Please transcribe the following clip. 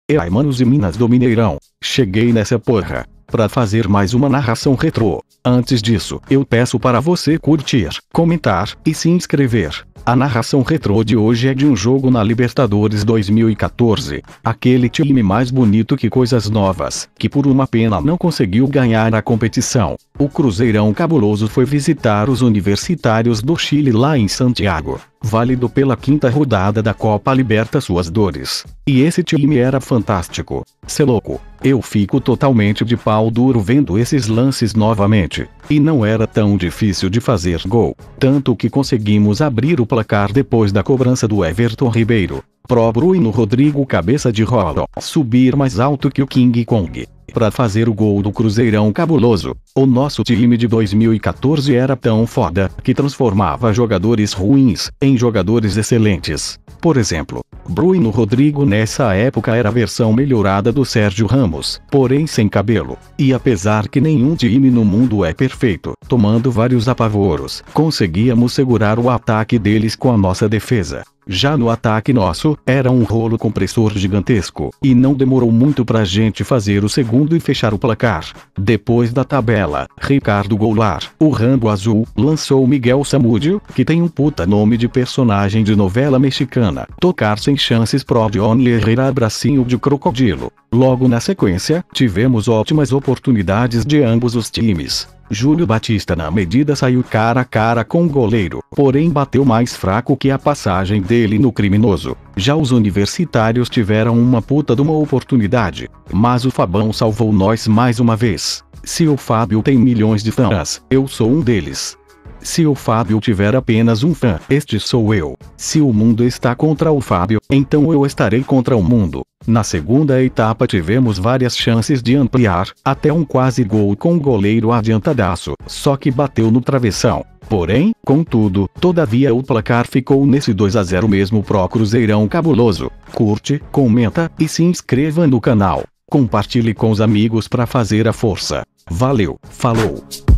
E aí, manos e minas do Mineirão, cheguei nessa porra pra fazer mais uma narração retrô. Antes disso, eu peço para você curtir, comentar e se inscrever. A narração retrô de hoje é de um jogo na Libertadores 2014. Aquele time mais bonito que coisas novas, que por uma pena não conseguiu ganhar a competição. O Cruzeirão Cabuloso foi visitar os Universitários do Chile lá em Santiago, válido pela quinta rodada da Copa Libertadores. E esse time era fantástico. Cê louco, eu fico totalmente de pau duro vendo esses lances novamente. E não era tão difícil de fazer gol, tanto que conseguimos abrir o placar depois da cobrança do Everton Ribeiro. Pro Bruno Rodrigo cabeça de rola, subir mais alto que o King Kong, pra fazer o gol do Cruzeirão Cabuloso. O nosso time de 2014 era tão foda, que transformava jogadores ruins em jogadores excelentes. Por exemplo, Bruno Rodrigo nessa época era a versão melhorada do Sérgio Ramos, porém sem cabelo. E apesar que nenhum time no mundo é perfeito, tomando vários apavoros, conseguíamos segurar o ataque deles com a nossa defesa. Já no ataque nosso, era um rolo compressor gigantesco, e não demorou muito pra gente fazer o segundo e fechar o placar. Depois da tabela, Ricardo Goulart, o Rambo Azul, lançou Miguel Samúdio, que tem um puta nome de personagem de novela mexicana, tocar sem chances pro Johnny Herrera bracinho de crocodilo. Logo na sequência, tivemos ótimas oportunidades de ambos os times. Júlio Batista na medida saiu cara a cara com o goleiro, porém bateu mais fraco que a passagem dele no criminoso. Já os Universitários tiveram uma puta de uma oportunidade, mas o Fabão salvou nós mais uma vez. Se o Fábio tem milhões de fãs, eu sou um deles. Se o Fábio tiver apenas um fã, este sou eu. Se o mundo está contra o Fábio, então eu estarei contra o mundo. Na segunda etapa tivemos várias chances de ampliar, até um quase gol com o goleiro adiantadaço, só que bateu no travessão. Porém, contudo, todavia o placar ficou nesse 2-0 mesmo pro Cruzeirão Cabuloso. Curte, comenta e se inscreva no canal. Compartilhe com os amigos para fazer a força. Valeu, falou!